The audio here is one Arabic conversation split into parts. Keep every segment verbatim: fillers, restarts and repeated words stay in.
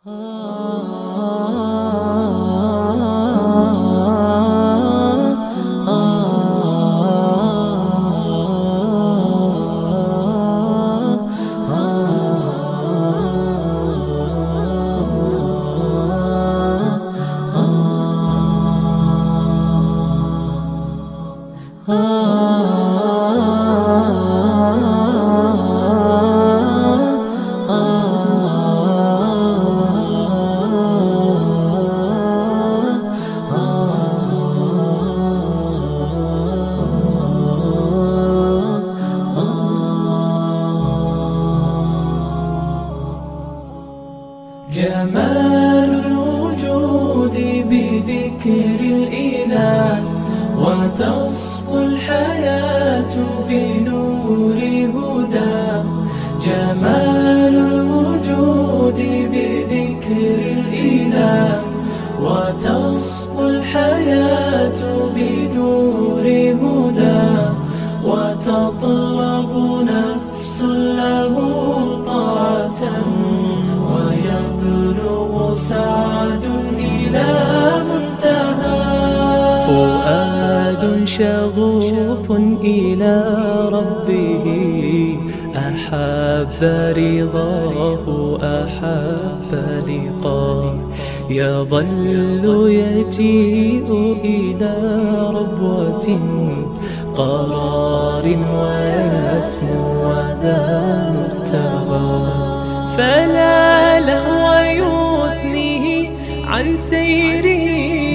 جمال الوجود بذكر الإله، وتصفو الحياة بنور هداه. جمال الوجود بذكر الإله، وتصفو الحياة بنور هداه. وتطلب نفس له طاعة، ويبلغ سعد إلى منتهى. فؤاد شغوف إلى ربه، أحب رضاه أحب لقاه. يظل يجيء إلى ربوة قرار، ويسمو وذا مرتغى. فلا لهو يثنيه عن سيره،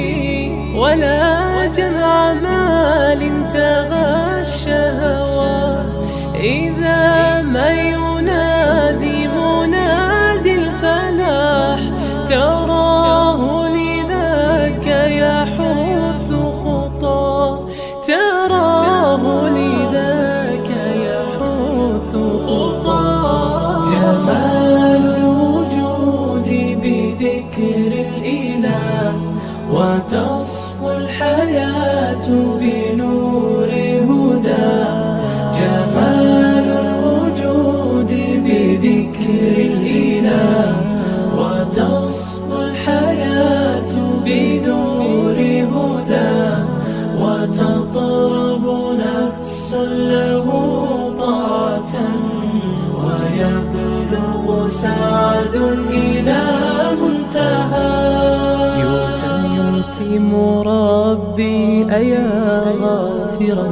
ولا جمع مال تغى الشهوى. إذا ما ينادي منادي الفلاح، تراه لذاك يحث خطاه. تراه لذاك يحث خطاه. جمال الوجود بذكر الإله، وتصفو الحياة بنور هداه. جمال الوجود بذكر الإله، وتصفو الحياة بنور هداه. وتطرب نفس له طاعة، ويبلغ سعد إلى منتهى. يتم ربي أيا غافرا،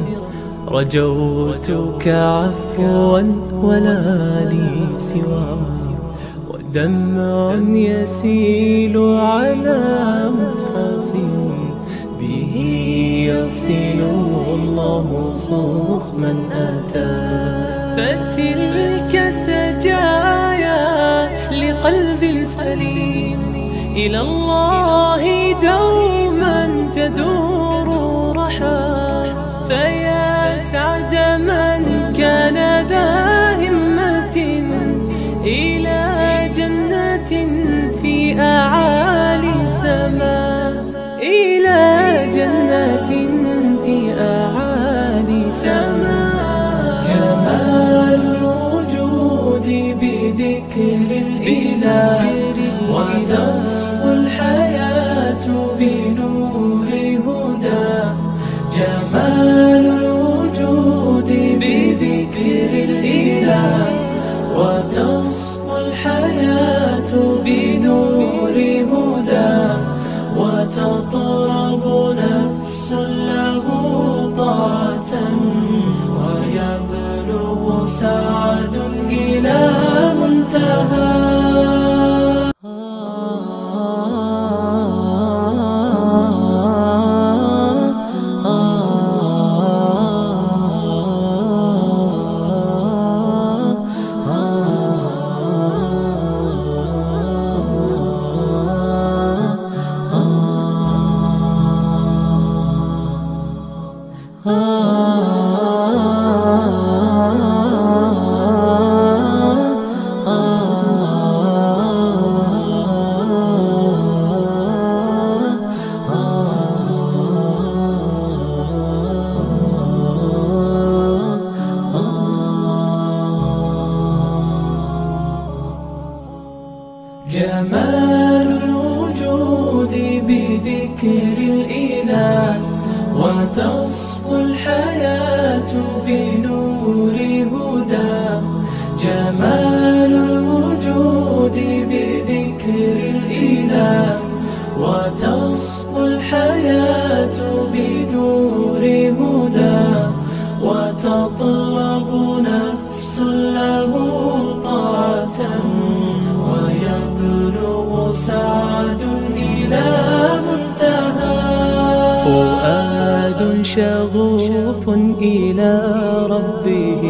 رجوتك عفوا ولا لي سوى. ودمع يسيل على مصحف، به يصل الله صوف من أتى. فتلك سجايا لقلب سليم، إلى الله دوما تدور رحى. فيا سعد من كان ذا همة، إلى جنة في أعالي سماء. إلى جنة في أعالي سماء. جمال الوجود بذكر الإله، وتصفو الحياة بنور هداه. جمال الوجود بذكر الإله، وتصفو الحياة بنور هداه. وتطرب نفس له طاعة، ويبلغ سعد إلى منتهى. ah, ah, ah. جمال الوجود بذكر الإله، وتصفو الحياة بنور هداه. جمال الوجود بذكر الإله، وتصفو الحياة بنور هداه. وتطلب نفس له طاعة، ويبلغ سعد إلى منتهى. فؤاد شغوف إلى ربه،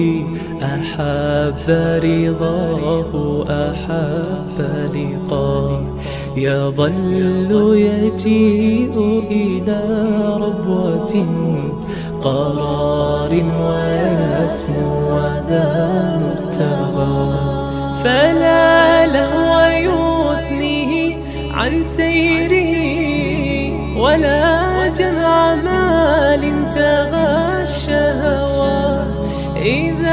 أحب رضاه أحب لقاه. يظل يجيء إلى ربوة قرار، ويسمو وذا مبتغى. فلا لهو يثنيه عن سيره، ولا جمع مال تغى الشهوى. إذا